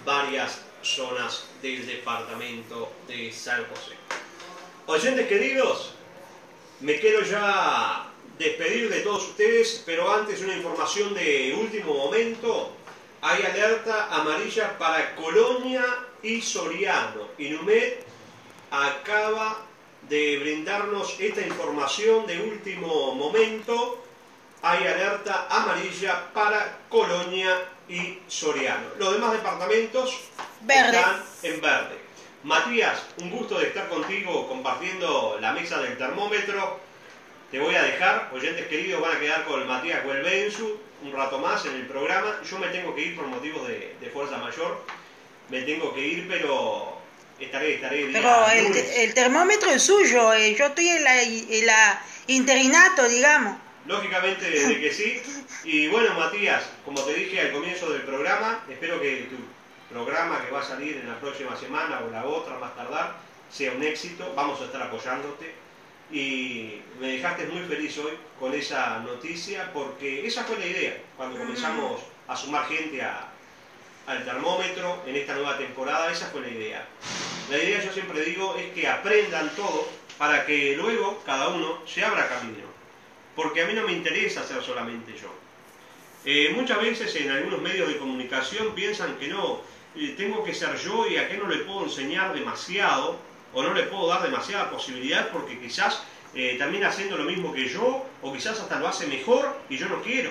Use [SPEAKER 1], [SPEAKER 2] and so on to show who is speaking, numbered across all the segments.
[SPEAKER 1] varias zonas del departamento de San José. Oyentes queridos, me quiero ya despedir de todos ustedes, pero antes una información de último momento. Hay alerta amarilla para Colonia y Soriano. Inumet acaba de brindarnos esta información de último momento. Hay alerta amarilla para Colonia y Soriano. Los demás departamentos están en verde. Matías, un gusto de estar contigo compartiendo la mesa del termómetro. Te voy a dejar, oyentes queridos, van a quedar con Matías Güelbensu un rato más en el programa. Yo me tengo que ir por motivos de fuerza mayor. Me tengo que ir, pero estaré.
[SPEAKER 2] Pero el termómetro es suyo, yo estoy en la interinato, digamos.
[SPEAKER 1] Lógicamente de que sí. Y bueno, Matías, como te dije al comienzo del programa, espero que tu programa que va a salir en la próxima semana o la otra más tardar sea un éxito. Vamos a estar apoyándote. Y me dejaste muy feliz hoy con esa noticia, porque esa fue la idea cuando comenzamos a sumar gente al termómetro en esta nueva temporada. Esa fue la idea. La idea, yo siempre digo, es que aprendan todo para que luego cada uno se abra camino, porque a mí no me interesa ser solamente yo. Muchas veces en algunos medios de comunicación piensan que no, tengo que ser yo y a qué no le puedo enseñar demasiado o no le puedo dar demasiada posibilidad porque quizás termina haciendo lo mismo que yo, o quizás hasta lo hace mejor y yo no quiero.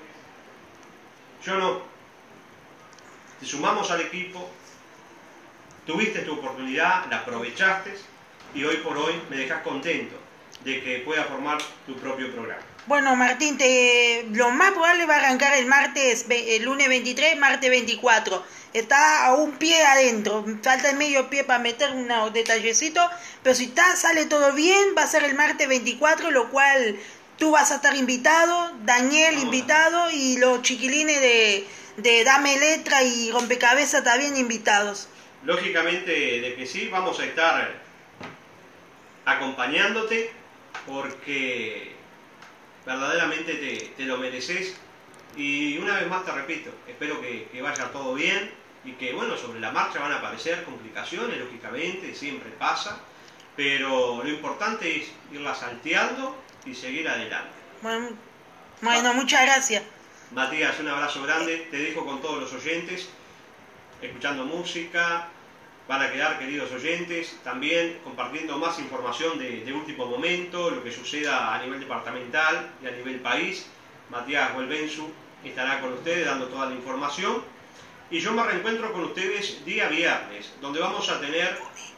[SPEAKER 1] Yo no. Te sumamos al equipo, tuviste tu oportunidad, la aprovechaste y hoy por hoy me dejas contento de que puedas formar tu propio programa.
[SPEAKER 2] Bueno, Martín, lo más probable va a arrancar el lunes 23, martes 24. Está a un pie adentro, falta el medio pie para meter un detallecito, pero si sale todo bien, va a ser el martes 24, lo cual tú vas a estar invitado, Daniel invitado y los chiquilines de Dame Letra y Rompecabezas también invitados.
[SPEAKER 1] Lógicamente de que sí, vamos a estar acompañándote porque verdaderamente te lo mereces. Y una vez más te repito, espero que vaya todo bien y que, bueno, sobre la marcha van a aparecer complicaciones, lógicamente, siempre pasa, pero lo importante es irla salteando y seguir adelante.
[SPEAKER 2] Bueno, muchas gracias.
[SPEAKER 1] Matías, un abrazo grande, te dejo con todos los oyentes, escuchando música. Van a quedar, queridos oyentes, también compartiendo más información de último momento, lo que suceda a nivel departamental y a nivel país. Matías Güelbensu estará con ustedes dando toda la información. Y yo me reencuentro con ustedes día viernes, donde vamos a tener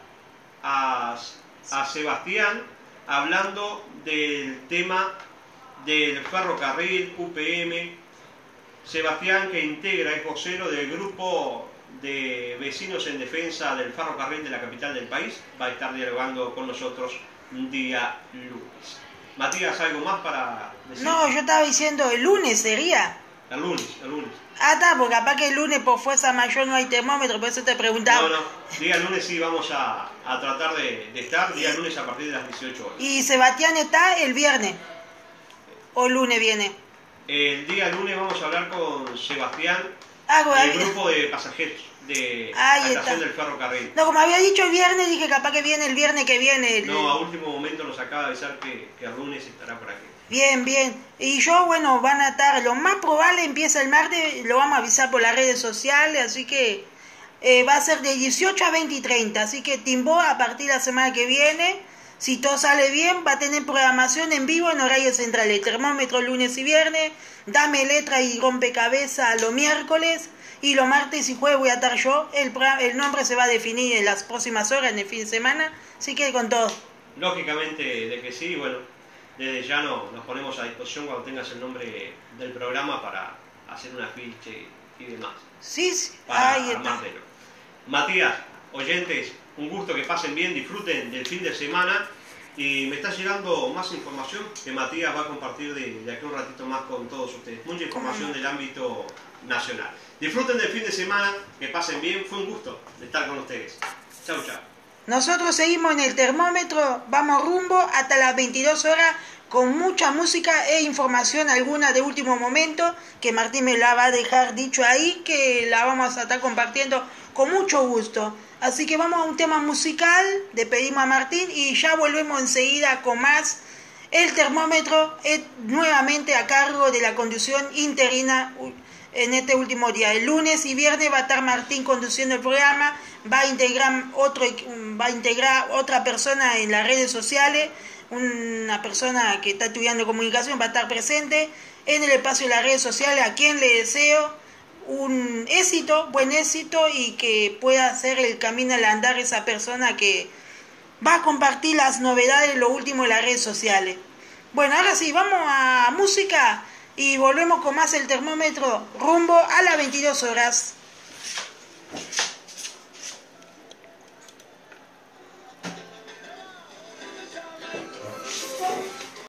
[SPEAKER 1] a Sebastián hablando del tema del ferrocarril UPM. Sebastián, que integra, es vocero del grupo de vecinos en defensa del ferrocarril de la capital del país, va a estar dialogando con nosotros un día lunes. Matías, ¿algo más para decir?
[SPEAKER 2] No, yo estaba diciendo el lunes sería.
[SPEAKER 1] El lunes.
[SPEAKER 2] Ah, está, porque capaz que el lunes por fuerza mayor no hay termómetro, por eso te preguntaba.
[SPEAKER 1] No, día lunes sí vamos a tratar de estar, día lunes a partir de las 18 horas.
[SPEAKER 2] ¿Y Sebastián está el viernes? ¿O el lunes viene?
[SPEAKER 1] El día lunes vamos a hablar con Sebastián, el grupo de pasajeros de la estación del ferrocarril.
[SPEAKER 2] No, como había dicho el viernes, dije capaz que viene el viernes que viene.
[SPEAKER 1] No, a último momento nos acaba de avisar que el lunes estará por aquí.
[SPEAKER 2] Bien. Y yo, bueno, van a estar, lo más probable empieza el martes, lo vamos a avisar por las redes sociales, así que va a ser de 18 a 20 y 30, así que Timbó a partir de la semana que viene, si todo sale bien, va a tener programación en vivo en horario central, el termómetro lunes y viernes, Dame Letra y Rompecabezas los miércoles, y los martes y jueves voy a estar yo. El nombre se va a definir en las próximas horas, en el fin de semana, así que con todo.
[SPEAKER 1] Lógicamente de que sí, bueno, desde ya nos ponemos a disposición cuando tengas el nombre del programa para hacer un afiche y demás.
[SPEAKER 2] Sí,
[SPEAKER 1] ahí está. Matías, oyentes, un gusto, que pasen bien, disfruten del fin de semana. Y me está llegando más información que Matías va a compartir de aquí un ratito más con todos ustedes. Mucha información del ámbito nacional. Disfruten del fin de semana, que pasen bien. Fue un gusto de estar con ustedes. Chau.
[SPEAKER 2] Nosotros seguimos en el termómetro, vamos rumbo hasta las 22 horas con mucha música e información alguna de último momento, que Martín me la va a dejar dicho ahí, que la vamos a estar compartiendo con mucho gusto. Así que vamos a un tema musical, despedimos a Martín y ya volvemos enseguida con más. El termómetro es nuevamente a cargo de la conducción interina en este último día. El lunes y viernes va a estar Martín conduciendo el programa, va a integrar otra persona en las redes sociales, una persona que está estudiando comunicación va a estar presente en el espacio de las redes sociales, a quien le deseo un éxito, buen éxito, y que pueda hacer el camino al andar esa persona que va a compartir las novedades, lo último de las redes sociales. Bueno, ahora sí, vamos a música y volvemos con más el termómetro rumbo a las 22 horas.